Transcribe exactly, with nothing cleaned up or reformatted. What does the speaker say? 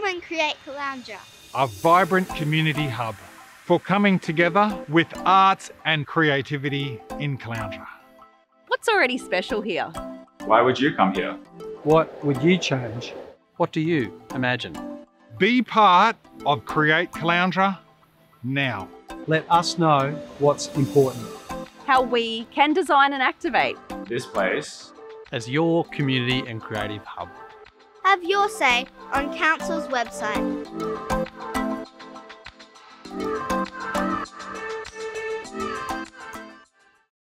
Come and create Caloundra, a vibrant community hub for coming together with arts and creativity in Caloundra. What's already special here? Why would you come here? What would you change? What do you imagine? Be part of Create Caloundra now. Let us know what's important. How we can design and activate. This place As your community and creative hub. have your say on Council's website.